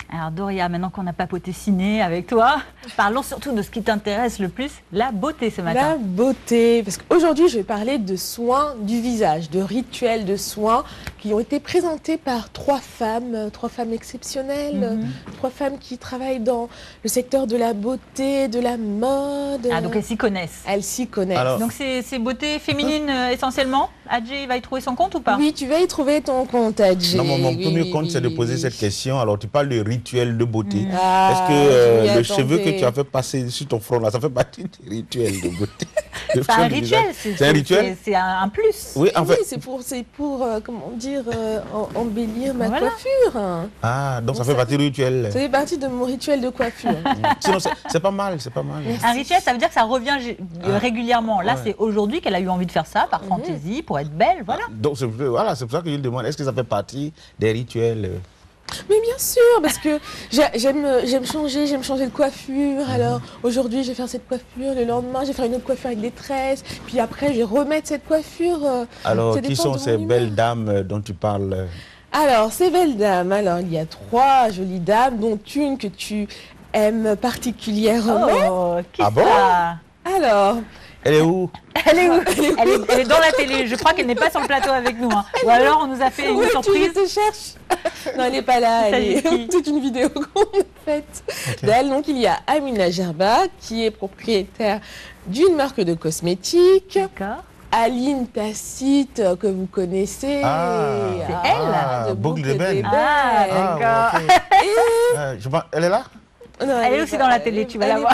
Alors Doria, maintenant qu'on a papoté ciné avec toi, parlons surtout de ce qui t'intéresse le plus, la beauté ce matin. La beauté, parce qu'aujourd'hui je vais parler de soins du visage, de rituels de soins qui ont été présentés par trois femmes exceptionnelles, trois femmes qui travaillent dans le secteur de la beauté, de la mode. Ah, donc elles s'y connaissent. Elles s'y connaissent. Alors, donc c'est beauté féminine essentiellement. Adjé, il va y trouver son compte ou pas? Oui, tu vas y trouver ton compte, Adjé. Non, mon premier compte, c'est de poser cette question. Alors, tu parles de rituel de beauté. Ah, est-ce que le cheveu que tu as fait passer sur ton front, là, ça fait partie des rituels de beauté? C'est un rituel. C'est un rituel? C'est un plus. Oui, en fait. Oui, c'est pour comment dire, embellir ma coiffure. Ah, donc ça fait partie du rituel. Ça fait partie de mon rituel de coiffure. Sinon, c'est pas mal, c'est pas mal. Un rituel, ça veut dire que ça revient régulièrement. Là, c'est aujourd'hui qu'elle a eu envie de faire ça, par fantaisie, pour être belle, voilà. Donc, voilà, c'est pour ça que je me demande, est-ce que ça fait partie des rituels? Mais bien sûr, parce que j'aime changer de coiffure. Alors aujourd'hui, je vais faire cette coiffure, le lendemain, je vais faire une autre coiffure avec des tresses, puis après, je vais remettre cette coiffure. Alors, qui sont ces belles dames dont tu parles? Alors, ces belles dames, alors il y a trois jolies dames, dont une que tu aimes particulièrement. Oh, qui ah bon? Alors... Elle est où? Elle est où? Elle est dans la télé. Je crois qu'elle n'est pas sur le plateau avec nous. Hein. Ou alors on nous a fait une surprise. Je te cherche. Non, elle n'est pas là. Elle est toute une vidéo qu'on a faite d'elle. Donc il y a Amina Gerba qui est propriétaire d'une marque de cosmétiques. D'accord. Aline Tacite, que vous connaissez. C'est elle? Boucle de Ben. Ah, d'accord. Elle est là? Non, elle est aussi dans la télé, tu vas la voir.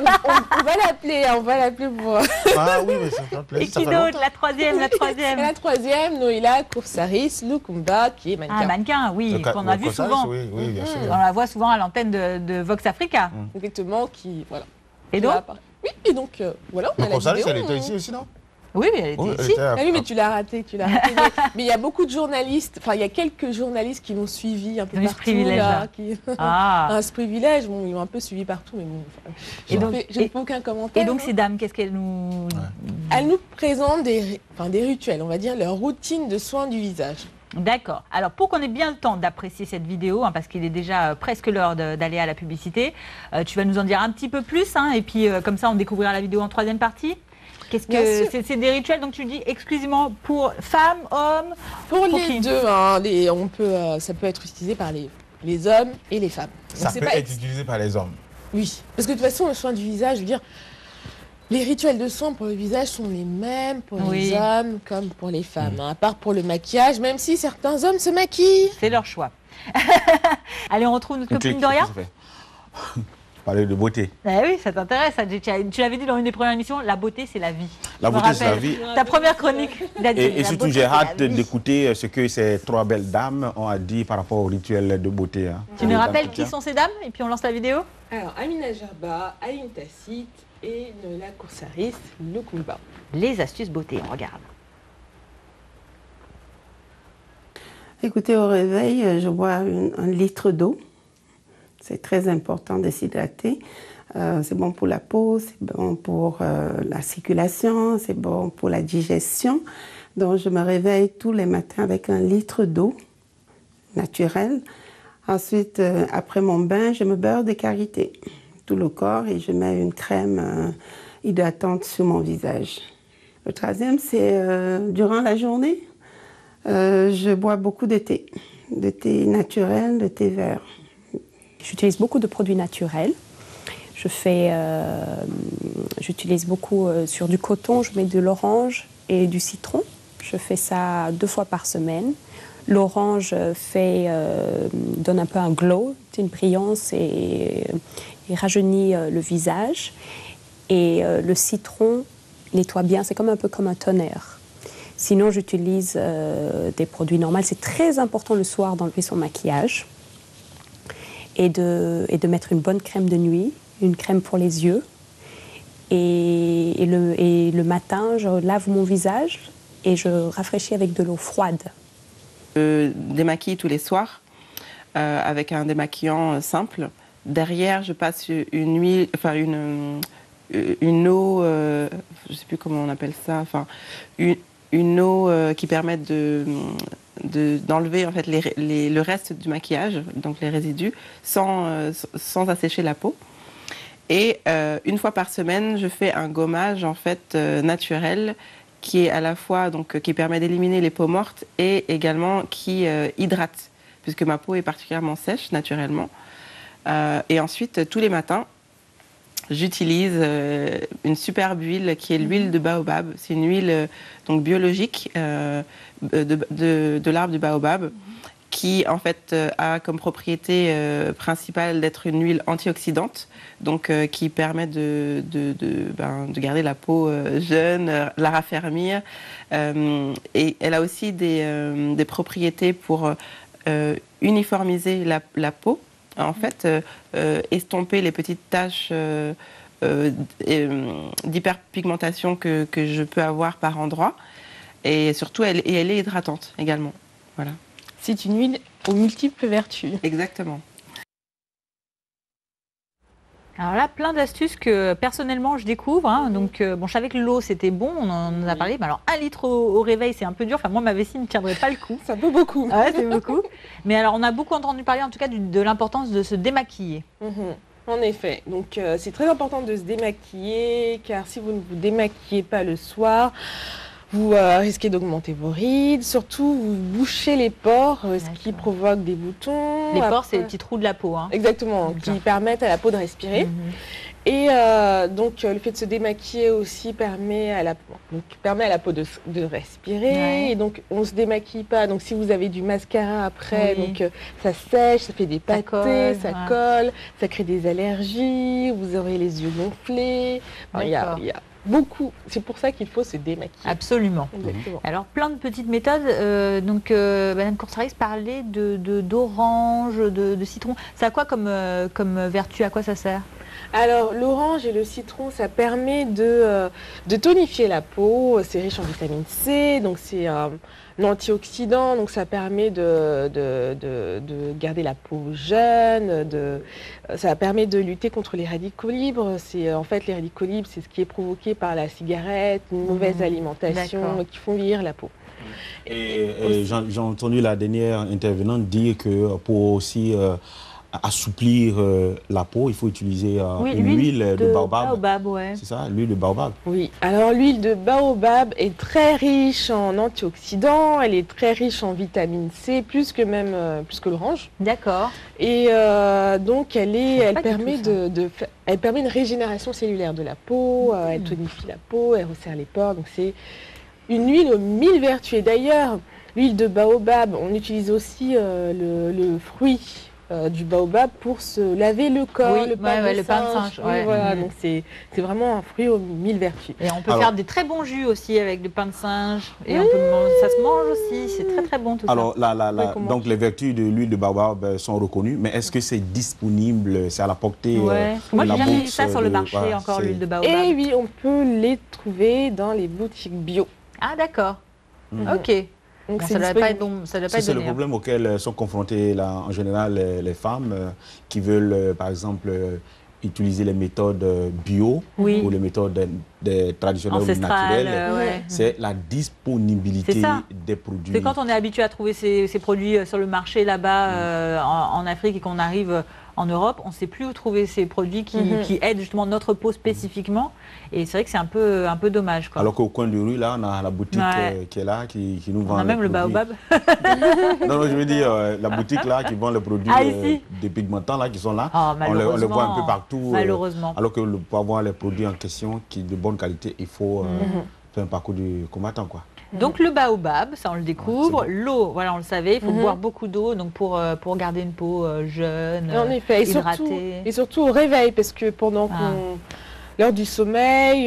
On va l'appeler pour... Ah oui, mais ça fait plaisir. Et qui d'autre? La troisième. La troisième, Noïla Koursaris Lukumba, qui est mannequin. Ah, mannequin, oui, qu'on a vu souvent. Oui, bien sûr. On la voit souvent à l'antenne de Vox Africa. Effectivement, qui... Voilà. Et donc? Oui, et donc, voilà, on a la Koursaris, vidéo. elle était ici aussi, non? Oui, elle était ici. Ah oui, mais tu l'as raté. Mais il y a beaucoup de journalistes, enfin, il y a quelques journalistes qui m'ont suivi un peu partout. Ce privilège, bon, ils m'ont un peu suivi partout, mais bon, je ne fais aucun commentaire. Et donc, ces dames, qu'est-ce qu'elles nous... Elles nous présentent des rituels, on va dire, leur routine de soins du visage. D'accord. Alors, pour qu'on ait bien le temps d'apprécier cette vidéo, parce qu'il est déjà presque l'heure d'aller à la publicité, tu vas nous en dire un petit peu plus, et puis comme ça, on découvrira la vidéo en troisième partie. Qu'est-ce que c'est des rituels, donc tu dis exclusivement pour femmes, hommes? Pour les deux, ça peut être utilisé par les hommes et les femmes. Ça peut être utilisé par les hommes? Oui. Parce que de toute façon, le soin du visage, je veux dire, les rituels de soins pour le visage sont les mêmes pour les hommes comme pour les femmes. À part pour le maquillage, même si certains hommes se maquillent. C'est leur choix. Allez, on retrouve notre copine Doria. Parler de beauté. Oui, ça t'intéresse. Tu l'avais dit dans une des premières émissions, la beauté, c'est la vie. La beauté, c'est la vie. Ta première chronique d'Adjé. Et surtout, j'ai hâte d'écouter ce que ces trois belles dames ont à dire par rapport au rituel de beauté. Tu nous rappelles qui sont ces dames et puis on lance la vidéo? Alors, Amina Gerba, Aline Tacite et Noïla Koursaris Lukumba. Les astuces beauté, on regarde. Écoutez, au réveil, je bois 1 litre d'eau. C'est très important de s'hydrater. C'est bon pour la peau, c'est bon pour la circulation, c'est bon pour la digestion. Donc, je me réveille tous les matins avec 1 litre d'eau naturelle. Ensuite, après mon bain, je me beurre de karité tout le corps et je mets une crème hydratante sur mon visage. Le troisième, c'est durant la journée, je bois beaucoup de thé naturel, de thé vert. J'utilise beaucoup de produits naturels. J'utilise beaucoup sur du coton, je mets de l'orange et du citron. Je fais ça 2 fois par semaine. L'orange donne un peu un glow, une brillance et rajeunit le visage. Et le citron nettoie bien, c'est un peu comme un tonnerre. Sinon, j'utilise des produits normaux. C'est très important le soir d'enlever son maquillage et de mettre une bonne crème de nuit, une crème pour les yeux. Et le matin, je lave mon visage et je rafraîchis avec de l'eau froide. Je démaquille tous les soirs avec un démaquillant simple. Derrière, je passe une eau, je ne sais plus comment on appelle ça, une eau qui permet de d'enlever en fait le reste du maquillage, donc les résidus, sans assécher la peau. Et une fois par semaine, je fais un gommage en fait naturel qui est à la fois qui permet d'éliminer les peaux mortes et également qui hydrate, puisque ma peau est particulièrement sèche naturellement. Et ensuite, tous les matins, j'utilise une superbe huile qui est l'huile de baobab. C'est une huile donc biologique de l'arbre du baobab qui en fait a comme propriété principale d'être une huile antioxydante, donc qui permet de garder la peau jeune, la raffermir. Et elle a aussi des propriétés pour uniformiser la peau. En fait, estomper les petites taches d'hyperpigmentation que je peux avoir par endroit. Et surtout, elle est hydratante également. Voilà. C'est une huile aux multiples vertus. Exactement. Alors là, plein d'astuces que personnellement je découvre. Hein. Donc, bon, je savais que l'eau c'était bon, on en a parlé. Mais alors, 1 litre au réveil, c'est un peu dur. Enfin, moi, ma vessie ne tiendrait pas le coup. Ça peut beaucoup. Ouais, c'est beaucoup. Mais alors, on a beaucoup entendu parler, en tout cas, de l'importance de se démaquiller. En effet. Donc, c'est très important de se démaquiller, car si vous ne vous démaquillez pas le soir, vous risquez d'augmenter vos rides, surtout vous bouchez les pores, ce qui provoque des boutons. Les pores, c'est les petits trous de la peau. Hein. Exactement, qui permettent à la peau de respirer. Et donc le fait de se démaquiller aussi permet à la peau de respirer. Ouais. Et donc on ne se démaquille pas. Donc si vous avez du mascara après, donc ça sèche, ça fait des pâtés, ça colle, ça crée des allergies, vous aurez les yeux gonflés. Enfin, il y a beaucoup. C'est pour ça qu'il faut se démaquiller. Absolument. Alors, plein de petites méthodes. Madame Coursaris parlait d'orange, de citron. Ça a quoi comme vertu? À quoi ça sert? Alors, l'orange et le citron, ça permet de tonifier la peau. C'est riche en vitamine C, donc c'est un antioxydant, donc ça permet de garder la peau jeune. Ça permet de lutter contre les radicaux libres. En fait, les radicaux libres, c'est ce qui est provoqué par la cigarette, une mauvaise alimentation, qui font vieillir la peau. Et j'ai entendu la dernière intervenante dire que pour aussi assouplir la peau, il faut utiliser une huile de baobab. Ouais. C'est ça, l'huile de baobab. Oui, alors l'huile de baobab est très riche en antioxydants, elle est très riche en vitamine C, plus que l'orange. D'accord. Et donc elle permet une régénération cellulaire de la peau, elle tonifie la peau, elle resserre les pores, donc c'est une huile aux 1000 vertus. Et d'ailleurs, l'huile de baobab, on utilise aussi le fruit du baobab pour se laver le corps, le pain de singe. Oui, voilà, donc c'est vraiment un fruit aux 1000 vertus. Et on peut faire des très bons jus aussi avec du pain de singe. Et ça se mange aussi, c'est très très bon tout ça. Alors donc les vertus de l'huile de baobab sont reconnues, mais est-ce que c'est disponible, c'est à la portée Moi j'ai jamais vu ça sur le marché encore, l'huile de baobab. Et oui, on peut les trouver dans les boutiques bio. Ah d'accord, ok. Donc ça ne doit pas être bon. C'est le problème auquel sont confrontées en général les femmes qui veulent, par exemple, utiliser les méthodes bio ou les méthodes traditionnelles ou naturelles. C'est la disponibilité des produits. C'est quand on est habitué à trouver ces produits sur le marché là-bas en Afrique et qu'on arrive en Europe, on ne sait plus où trouver ces produits qui aident justement notre peau spécifiquement. Et c'est vrai que c'est un peu dommage, quoi. Alors qu'au coin de rue, là, on a la boutique qui est là, qui nous vend. On a même le baobab. Non, je veux dire, la boutique là qui vend les produits dépigmentants là, qui sont là. On les voit un peu partout. Malheureusement. Alors que pour avoir les produits en question qui de bonne qualité, il faut faire un parcours du combattant, quoi. Donc le baobab, ça on le découvre. L'eau, voilà, on le savait, il faut boire beaucoup d'eau donc pour garder une peau jeune, hydratée. Et surtout au réveil, parce que pendant l'heure du sommeil,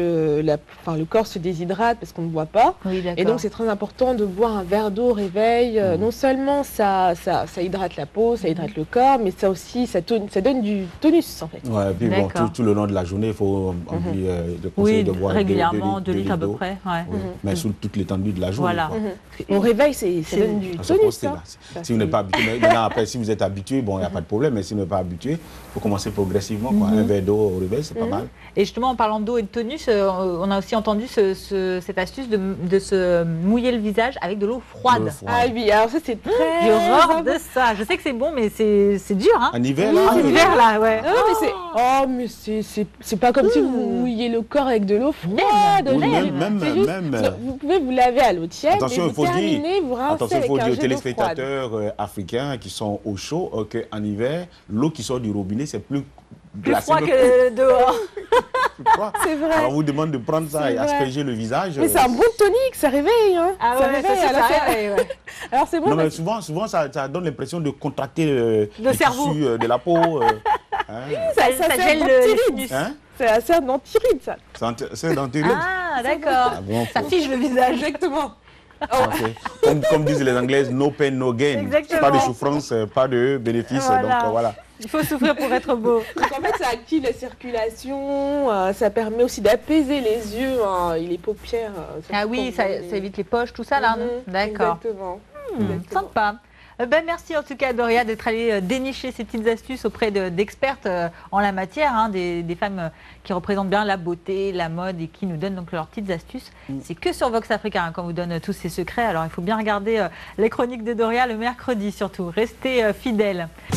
le corps se déshydrate parce qu'on ne boit pas. Oui, et donc c'est très important de boire un verre d'eau au réveil. Non seulement ça hydrate la peau, ça hydrate le corps, mais ça aussi, ça donne du tonus en fait. Ouais, et puis bon, tout le long de la journée, il faut oublier de conseiller de boire régulièrement 2 litres à peu près. Mais sous toute l'étendue de la journée. Voilà. Au réveil, ça donne du tonus. Si vous n'êtes pas habitué, maintenant après, si vous êtes habitué, bon, il n'y a pas de problème, mais si vous n'êtes pas habitué, il faut commencer progressivement. Un verre d'eau au réveil, c'est pas mal. Et justement, en parlant d'eau et de tonus, on a aussi entendu cette astuce de se mouiller le visage avec de l'eau froide. Ah oui, alors ça c'est très... J'ai horreur de ça. Je sais que c'est bon, mais c'est dur. Hein. En hiver, là. En hiver, là, ouais. Mais c'est pas comme si vous mouillez le corps avec de l'eau froide. Même. Vous pouvez vous laver à l'eau tiède. Attention, il faut dire, il faut dire aux téléspectateurs africains qui sont au chaud qu'en hiver, l'eau qui sort du robinet, c'est plus froid que dehors. C'est vrai. Alors on vous demande de prendre ça et asperger le visage. Mais c'est un bon tonique, ça réveille. Hein. Ah ouais, ça réveille. Ouais. Alors c'est bon. Non, mais souvent ça donne l'impression de contracter le cerveau tissu de la peau. Ça gèle le sinus. C'est assez un antiride, ça. C'est un antiride. Ah, d'accord. Ça fige le visage. Exactement. Comme disent les Anglaises, no pain, no gain. Exactement. Pas de souffrance, pas de bénéfice. Voilà. Donc voilà. Il faut souffrir pour être beau. Donc en fait, ça active la circulation, ça permet aussi d'apaiser les yeux et les paupières. Ah oui, ça évite les poches, tout ça là. D'accord. Exactement. Sympa. Merci en tout cas Doria d'être allée dénicher ces petites astuces auprès d'expertes en la matière, des femmes qui représentent bien la beauté, la mode et qui nous donnent donc leurs petites astuces. C'est que sur Vox Africa qu'on vous donne tous ces secrets, alors il faut bien regarder les chroniques de Doria le mercredi surtout, restez fidèles.